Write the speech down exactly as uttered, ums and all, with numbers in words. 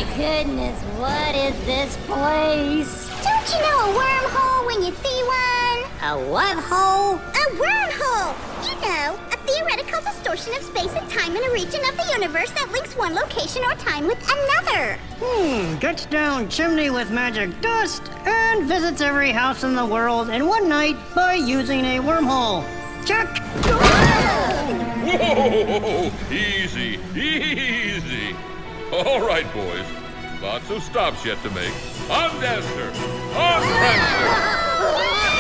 goodness, what is this place? Don't you know a wormhole when you see one? A what hole? A wormhole! You know, a theoretical distortion of space and time in a region of the universe that links one location or time with another. Hmm, gets down chimney with magic dust and visits every house in the world in one night by using a wormhole. Check! Whoa! Easy, easy. All right, boys. Lots of stops yet to make. On Dancer! On Prancer!